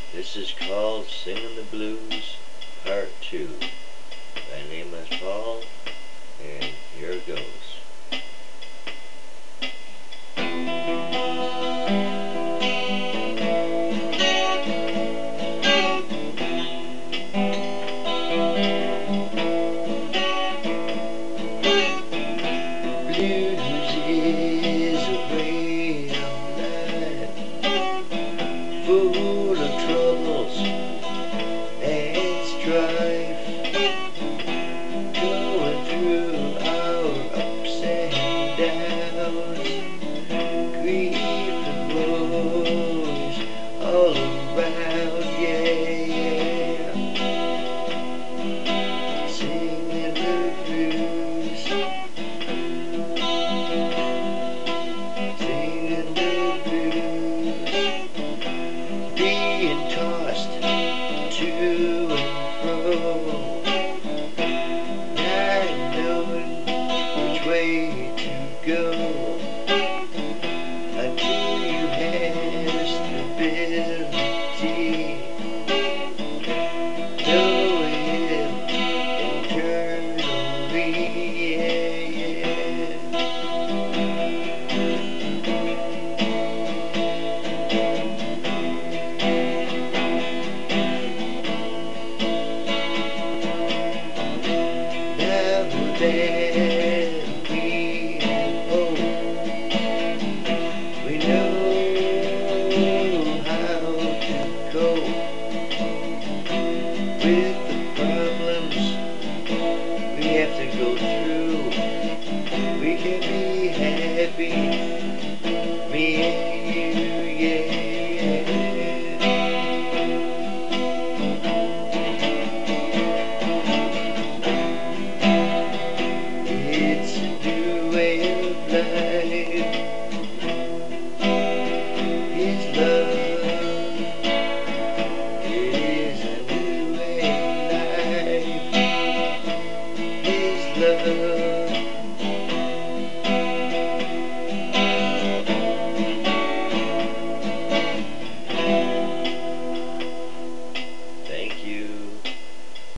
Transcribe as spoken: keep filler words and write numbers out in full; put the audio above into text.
This is called Singing the Blues, Part two. My name is Paul, and here it goes. Blues is a way of life, full of troubles and strife, going through our ups and downs, grief and woes all around.